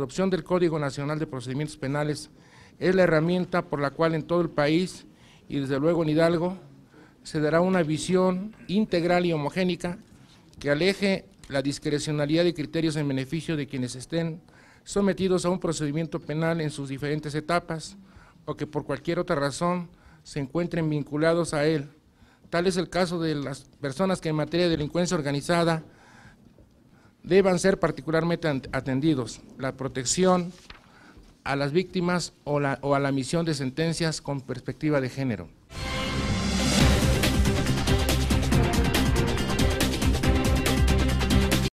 adopción del Código Nacional de Procedimientos Penales es la herramienta por la cual en todo el país y desde luego en Hidalgo se dará una visión integral y homogénica que aleje la discrecionalidad de criterios en beneficio de quienes estén sometidos a un procedimiento penal en sus diferentes etapas o que por cualquier otra razón se encuentren vinculados a él. Tal es el caso de las personas que en materia de delincuencia organizada deban ser particularmente atendidos, la protección a las víctimas o a la emisión de sentencias con perspectiva de género.